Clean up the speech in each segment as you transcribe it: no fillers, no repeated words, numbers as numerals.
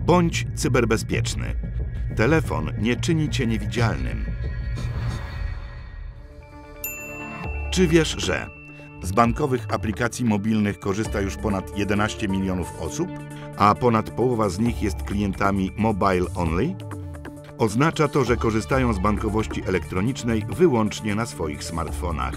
Bądź cyberbezpieczny. Telefon nie czyni cię niewidzialnym. Czy wiesz, że z bankowych aplikacji mobilnych korzysta już ponad 11 milionów osób, a ponad połowa z nich jest klientami mobile only? Oznacza to, że korzystają z bankowości elektronicznej wyłącznie na swoich smartfonach.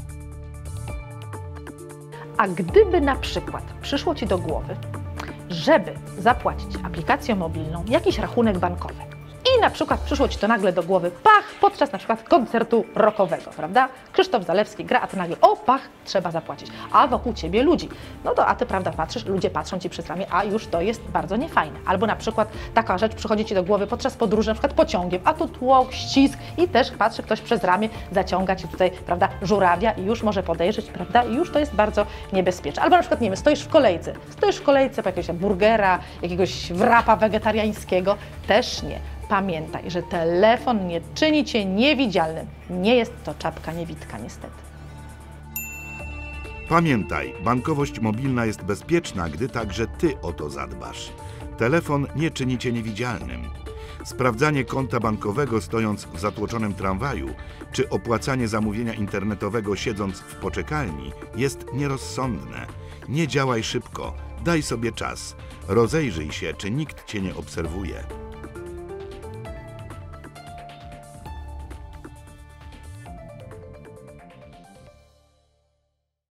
A gdyby na przykład przyszło Ci do głowy, żeby zapłacić aplikacją mobilną jakiś rachunek bankowy i na przykład przyszło Ci to nagle do głowy, pach, podczas na przykład koncertu rockowego, prawda? Krzysztof Zalewski gra, a Ty nagle, o, pach, trzeba zapłacić, a wokół Ciebie ludzi. No to, a Ty, prawda, patrzysz, ludzie patrzą Ci przez ramię, a już to jest bardzo niefajne. Albo na przykład taka rzecz przychodzi Ci do głowy podczas podróży, na przykład pociągiem, a tu tłok, ścisk i też patrzy ktoś przez ramię, zaciąga Ci tutaj, prawda, żurawia i już może podejrzeć, prawda, i już to jest bardzo niebezpieczne. Albo na przykład, nie wiem, stoisz w kolejce po jakiegoś burgera, jakiegoś wrapa wegetariańskiego, też nie. Pamiętaj, że telefon nie czyni Cię niewidzialnym. Nie jest to czapka niewidka, niestety. Pamiętaj, bankowość mobilna jest bezpieczna, gdy także Ty o to zadbasz. Telefon nie czyni cię niewidzialnym. Sprawdzanie konta bankowego stojąc w zatłoczonym tramwaju, czy opłacanie zamówienia internetowego siedząc w poczekalni jest nierozsądne. Nie działaj szybko, daj sobie czas. Rozejrzyj się, czy nikt Cię nie obserwuje.